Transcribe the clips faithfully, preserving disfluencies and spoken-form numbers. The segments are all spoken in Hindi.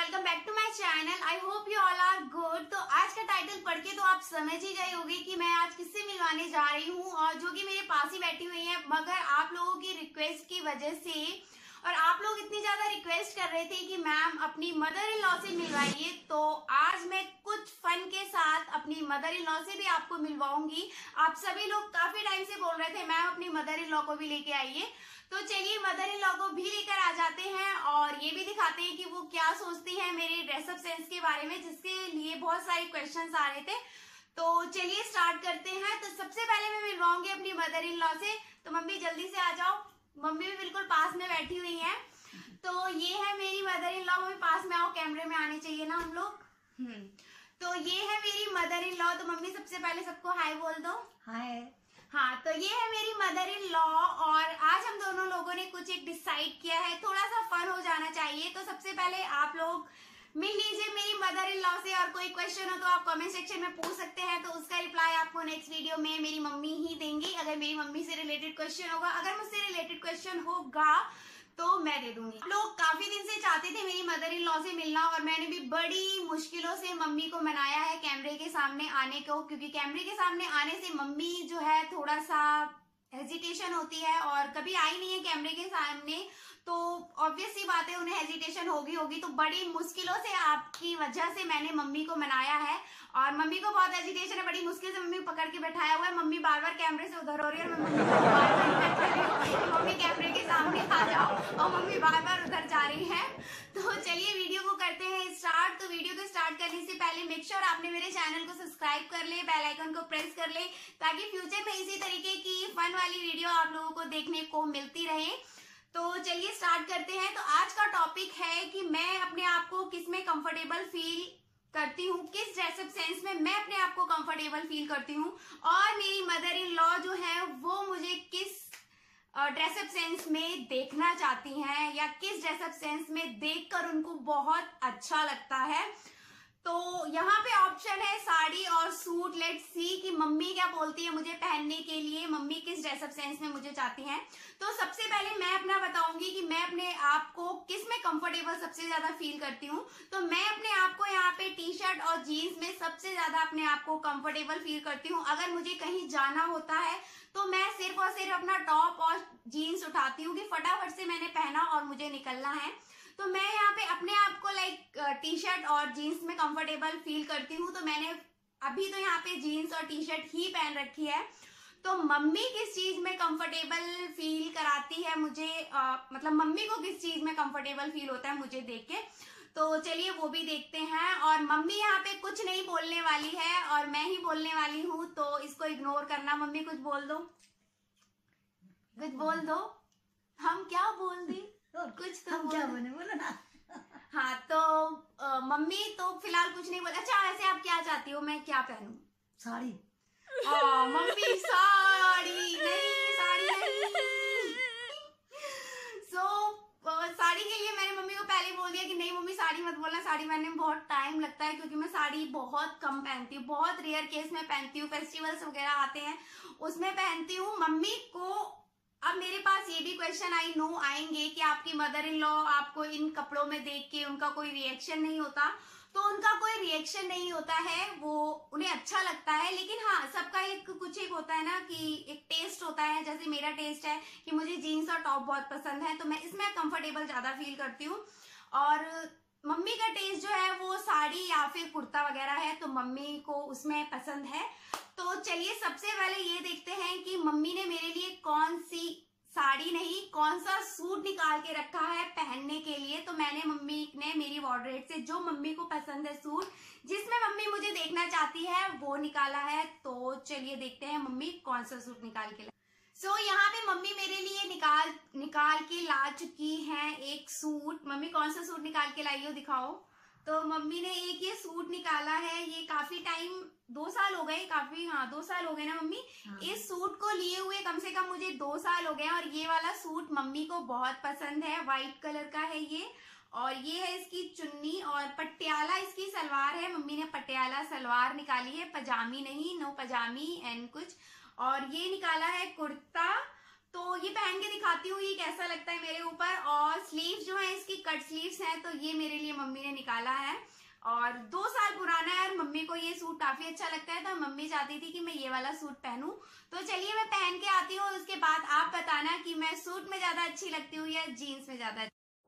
Welcome back to my channel. I hope you all are good. तो आज का टाइटल पढ़ के तो आप समझ ही गए होंगे कि मैं आज किससे मिलवाने जा रही हूँ, और जो कि मेरे पास ही बैठी हुई है, मगर आप लोगों की रिक्वेस्ट की वजह से, और आप लोग इतनी ज्यादा रिक्वेस्ट कर रहे थे कि मैम अपनी मदर इन लॉ से मिलवाइए, तो आज मैं कुछ फन के साथ अपनी मदर इन लॉ से भी आपको मिलवाऊंगी। आप सभी लोग काफी टाइम से बोल रहे थे मैम अपनी मदर इन लॉ को भी लेके आइए, तो चलिए मदर इन लॉ को भी लेकर आ जाते हैं और ये भी दिखाते हैं कि वो क्या सोचती है मेरे ड्रेसअप सेंस के बारे में, जिसके लिए बहुत सारे क्वेश्चंस आ रहे थे। तो चलिए स्टार्ट करते हैं। तो सबसे पहले मैं मिलवाऊंगी अपनी मदर इन लॉ से। तो मम्मी जल्दी से आ जाओ, मम्मी भी बिल्कुल पास में बैठी हुई है। तो ये है मेरी मदर इन लॉ। मम्मी पास में आओ, कैमरे में आने चाहिए ना हम लोग। हम्म तो ये है मेरी मदर इन लॉ। तो मम्मी सबसे पहले सबको हाय बोल दो। हाय। हाँ, तो ये है मेरी मदर इन लॉ और आज हम दोनों लोगों ने कुछ एक डिसाइड किया है, थोड़ा सा फन हो जाना चाहिए। तो सबसे पहले आप लोग मिल लीजिए मेरी मदर इन लॉ से, और कोई क्वेश्चन हो तो आप कमेंट सेक्शन में पूछ सकते हैं, तो उसका रिप्लाई आपको नेक्स्ट वीडियो में मेरी मम्मी ही देंगी। अगर मेरी मम्मी से रिलेटेड क्वेश्चन होगा, अगर मुझसे रिलेटेड क्वेश्चन होगा तो मैं दे दूंगी। लोग काफी दिन से चाहते थे मेरी मदर इन लॉ से मिलना, और मैंने भी बड़ी मुश्किलों से मम्मी को मनाया है कैमरे के सामने आने को, क्योंकि कैमरे के सामने आने से मम्मी जो है थोड़ा सा हेजिटेशन होती है, और कभी आई नहीं है कैमरे के सामने, तो ऑब्वियस सी बात है उन्हें हेजिटेशन होगी होगी तो बड़ी मुश्किलों से आपकी वजह से मैंने मम्मी को मनाया है, और मम्मी को बहुत हेजिटेशन है, बड़ी मुश्किल से मम्मी पकड़ के बैठाया हुआ है। मम्मी बार बार कैमरे से उधर हो रही है और मम्मी बार बार मम्मी कैमरे के सामने आ जाओ, और मम्मी बार बार उधर जा रही है। तो चलिए वीडियो को करते हैं स्टार्ट। तो वीडियो को स्टार्ट करने से पहले मेक श्योर आपने मेरे चैनल को सब्सक्राइब कर ले, बेल आइकन को प्रेस कर ले, ताकि फ्यूचर में इसी तरीके की फन वाली वीडियो आप लोगों को देखने को मिलती रहे। तो चलिए स्टार्ट करते हैं। तो आज का टॉपिक है कि मैं अपने आप को किस में कंफर्टेबल फील करती हूँ, किस ड्रेसअप सेंस में मैं अपने आप को कंफर्टेबल फील करती हूँ, और मेरी मदर इन लॉ जो है वो मुझे किस ड्रेसअप सेंस में देखना चाहती हैं, या किस ड्रेसअप सेंस में देखकर उनको बहुत अच्छा लगता है। तो यहाँ पे ऑप्शन है साड़ी और सूट। लेट्स सी कि मम्मी क्या बोलती है मुझे पहनने के लिए, मम्मी किस ड्रेसअप सेंस में मुझे चाहती हैं। तो सबसे पहले मैं अपना बताऊंगी कि मैं अपने आप को किस में कंफर्टेबल सबसे ज्यादा फील करती हूँ। तो मैं अपने आप को यहाँ पे टी शर्ट और जीन्स में सबसे ज्यादा अपने आप को कंफर्टेबल फील करती हूँ। अगर मुझे कहीं जाना होता है तो मैं सिर्फ और सिर्फ अपना टॉप और जीन्स उठाती हूँ कि फटाफट से मैंने पहना और मुझे निकलना है। तो मैं यहाँ पे अपने आप को लाइक टी शर्ट और जीन्स में कंफर्टेबल फील करती हूँ। तो मैंने अभी तो यहाँ पे जीन्स और टी शर्ट ही पहन रखी है। तो मम्मी किस चीज में कंफर्टेबल फील कराती है मुझे, आ, मतलब मम्मी को किस चीज में कंफर्टेबल फील होता है मुझे देख के, तो चलिए वो भी देखते हैं। और मम्मी यहाँ पे कुछ नहीं बोलने वाली है और मैं ही बोलने वाली हूँ, तो इसको इग्नोर करना। मम्मी कुछ बोल दो, कुछ बोल दो। हम क्या बोल दें, कुछ तो हम क्या बने बोलो ना। हाँ, तो आ, मम्मी तो फिलहाल कुछ नहीं बोल। अच्छा वैसे आप क्या चाहती हो मैं क्या पहनूं? साड़ी। हाँ मम्मी साड़ी नहीं, साड़ी नहीं। सो so, साड़ी के लिए मैंने मम्मी को पहले बोल दिया कि नहीं मम्मी साड़ी मत बोलना, साड़ी पहनने में बहुत टाइम लगता है, क्योंकि मैं साड़ी बहुत कम पहनती हूँ, बहुत रेयर केस में पहनती हूँ, फेस्टिवल्स वगैरह आते हैं उसमें पहनती हूँ। मम्मी को अब मेरे पास ये भी क्वेश्चन आई नो आएंगे कि आपकी मदर इन लॉ आपको इन कपड़ों में देख के उनका कोई रिएक्शन नहीं होता। तो उनका कोई रिएक्शन नहीं होता है, वो उन्हें अच्छा लगता है, लेकिन हाँ सबका एक कुछ एक होता है ना कि एक टेस्ट होता है। जैसे मेरा टेस्ट है कि मुझे जीन्स और टॉप बहुत पसंद है, तो मैं इसमें कंफर्टेबल ज्यादा फील करती हूँ, और मम्मी का टेस्ट जो है वो साड़ी या फिर कुर्ता वगैरह है, तो मम्मी को उसमें पसंद है। तो चलिए सबसे पहले ये देखते हैं कि मम्मी ने मेरे लिए कौन सी साड़ी नहीं कौन सा सूट निकाल के रखा है पहनने के लिए। तो मैंने मम्मी ने मेरी वार्डरोब से जो मम्मी को पसंद है सूट, जिसमें मम्मी मुझे देखना चाहती है, वो निकाला है। तो चलिए देखते हैं मम्मी कौन सा सूट निकाल के ला। सो so, यहाँ पे मम्मी मेरे लिए निकाल निकाल के ला चुकी हैं एक सूट। मम्मी कौन सा सूट निकाल के लाई हो दिखाओ। तो मम्मी ने एक ये सूट निकाला है, ये काफी टाइम दो साल हो गए, काफी हाँ दो साल हो गए ना मम्मी। हाँ। इस सूट को लिए हुए कम से कम मुझे दो साल हो गए, और ये वाला सूट मम्मी को बहुत पसंद है, व्हाइट कलर का है ये, और ये है इसकी चुन्नी, और पटियाला इसकी सलवार है। मम्मी ने पटियाला सलवार निकाली है, पजामी नहीं, नो पजामी एंड कुछ। और ये निकाला है कुर्ता। तो ये पहन के दिखाती हूँ ये कैसा लगता है मेरे ऊपर। और स्लीव्स जो है इसकी कट स्लीव्स हैं, तो ये मेरे लिए मम्मी ने निकाला है और दो साल पुराना है और मम्मी को ये सूट काफी अच्छा लगता है, तो मम्मी चाहती थी कि मैं ये वाला सूट पहनूं। तो चलिए मैं पहन के आती हूँ, उसके बाद आप बताना कि मैं सूट में ज्यादा अच्छी लगती हूँ या जीन्स में ज्यादा।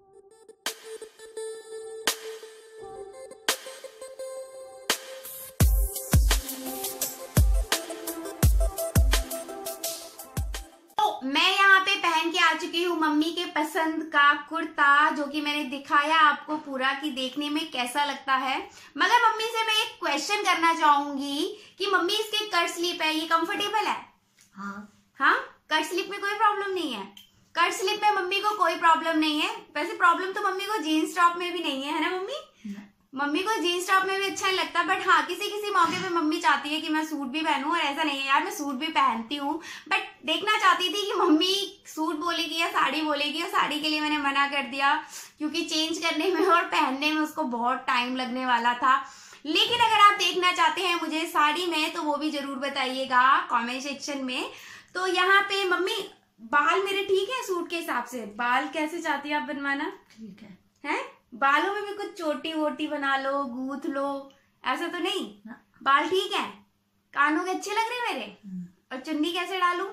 मैं यहाँ पे पहन के आ चुकी हूँ मम्मी के पसंद का कुर्ता, जो कि मैंने दिखाया आपको पूरा कि देखने में कैसा लगता है। मगर मम्मी से मैं एक क्वेश्चन करना चाहूंगी कि मम्मी इसके कट स्लीप है, ये कंफर्टेबल है? हाँ हाँ, कट स्लीप में कोई प्रॉब्लम नहीं है। कट स्लीप में मम्मी को कोई प्रॉब्लम नहीं है। वैसे प्रॉब्लम तो मम्मी को जीन्स टॉप में भी नहीं है, है ना मम्मी? मम्मी को जीन्स टॉप में भी अच्छा नहीं लगता, बट हाँ किसी किसी मौके पे मम्मी चाहती है कि मैं सूट भी पहनूं। और ऐसा नहीं है यार, मैं सूट भी पहनती हूँ, बट देखना चाहती थी कि मम्मी सूट बोलेगी या साड़ी बोलेगी, और साड़ी के लिए मैंने मना कर दिया क्योंकि चेंज करने में और पहनने में उसको बहुत टाइम लगने वाला था। लेकिन अगर आप देखना चाहते हैं मुझे साड़ी में, तो वो भी जरूर बताइएगा कॉमेंट सेक्शन में। तो यहाँ पे मम्मी बाल मेरे ठीक है सूट के हिसाब से? बाल कैसे चाहती है आप बनवाना? ठीक है, है? बालों में भी कुछ चोटी वोटी बना लो, गूथ लो, ऐसा तो नहीं ना? बाल ठीक है? कानों के अच्छे लग रहे मेरे? और चुन्नी कैसे डालूं?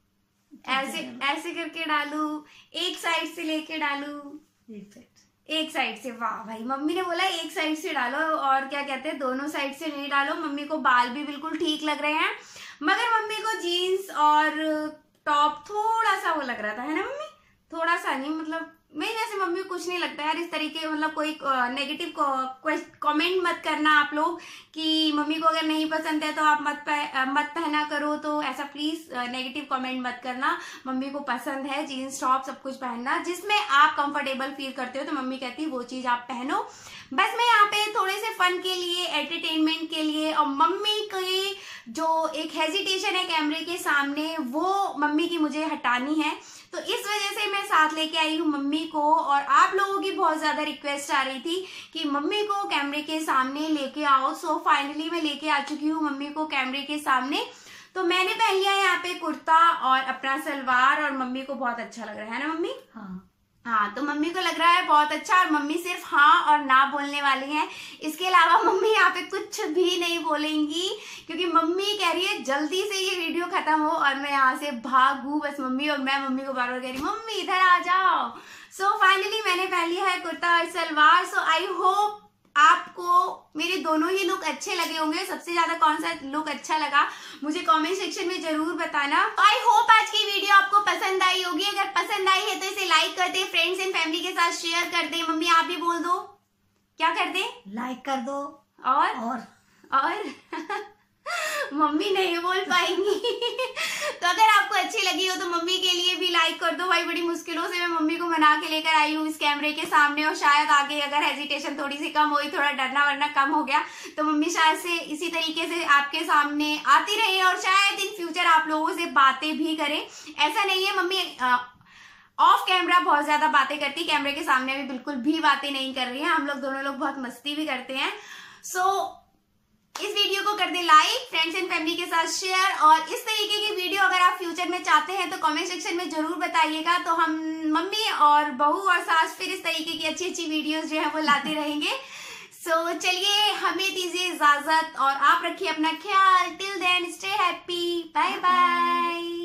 ऐसे ऐसे करके डालूं, एक साइड से लेके डालूं? एक साइड एक साइड से। वाह भाई, मम्मी ने बोला एक साइड से डालो, और क्या कहते हैं दोनों साइड से नहीं डालो। मम्मी को बाल भी बिल्कुल ठीक लग रहे हैं, मगर मम्मी को जीन्स और टॉप थोड़ा सा वो लग रहा था, है ना मम्मी? थोड़ा सा नहीं, मतलब नहीं, वैसे मम्मी को कुछ नहीं लगता यार इस तरीके, मतलब कोई नेगेटिव कमेंट मत करना आप लोग कि मम्मी को अगर नहीं पसंद है तो आप मत पह, मत पहना करो, तो ऐसा प्लीज नेगेटिव कमेंट मत करना। मम्मी को पसंद है जीन्स टॉप सब कुछ पहनना, जिसमें आप कंफर्टेबल फील करते हो, तो मम्मी कहती है वो चीज आप पहनो। बस मैं यहाँ पे थोड़े से फन के लिए, एंटरटेनमेंट के लिए, और मम्मी की जो एक हेजिटेशन है कैमरे के सामने, वो मम्मी की मुझे हटानी है, तो इस वजह से मैं साथ लेके आई हूँ मम्मी को। और आप लोगों की बहुत ज्यादा रिक्वेस्ट आ रही थी कि मम्मी को कैमरे के सामने लेके आओ, सो फाइनली मैं लेके आ चुकी हूँ मम्मी को कैमरे के सामने। तो मैंने पहन लिया यहाँ पे कुर्ता और अपना सलवार, और मम्मी को बहुत अच्छा लग रहा है ना मम्मी? हाँ हाँ, तो मम्मी को लग रहा है बहुत अच्छा, और मम्मी सिर्फ हाँ और ना बोलने वाली हैं। इसके अलावा मम्मी यहाँ पे कुछ भी नहीं बोलेंगी, क्योंकि मम्मी कह रही है जल्दी से ये वीडियो खत्म हो और मैं यहाँ से भागूं बस मम्मी। और मैं मम्मी को बार बार कह रही मम्मी इधर आ जाओ। सो so, फाइनली मैंने पहन लिया है कुर्ता और सलवार। सो आई होप आपको मेरे दोनों ही लुक अच्छे लगे होंगे। सबसे ज्यादा कौन सा लुक अच्छा लगा मुझे कमेंट सेक्शन में जरूर बताना। आई होप आज की वीडियो आपको पसंद आई होगी। अगर पसंद आई है तो इसे लाइक कर दे, फ्रेंड्स एंड फैमिली के साथ शेयर कर दे। मम्मी आप भी बोल दो, क्या कर दे? लाइक कर दो। और और, और? मम्मी नहीं बोल पाएंगी। तो अगर आपको अच्छी लगी हो तो मम्मी के लिए भी लाइक कर दो भाई। बड़ी मुश्किलों से मैं मम्मी को मना के लेकर आई हूँ इस कैमरे के सामने, और शायद आगे अगर हेजिटेशन थोड़ी सी कम हुई, थोड़ा डरना वरना कम हो गया, तो मम्मी शायद से इसी तरीके से आपके सामने आती रहे और शायद इन फ्यूचर आप लोगों से बातें भी करें। ऐसा नहीं है मम्मी ऑफ कैमरा बहुत ज्यादा बातें करती, कैमरे के सामने भी बिल्कुल भी बातें नहीं कर रही है। हम लोग दोनों लोग बहुत मस्ती भी करते हैं। सो so, इस वीडियो को कर दे लाइक, फ्रेंड्स एंड फैमिली के साथ शेयर, और इस तरीके की वीडियो अगर आप फ्यूचर में चाहते हैं तो कमेंट सेक्शन में जरूर बताइएगा। तो हम मम्मी और बहू और सास फिर इस तरीके की अच्छी अच्छी वीडियोस जो है वो लाते रहेंगे। सो so, चलिए हमें दीजिए इजाजत और आप रखिए अपना ख्याल। Till then stay happy, bye bye.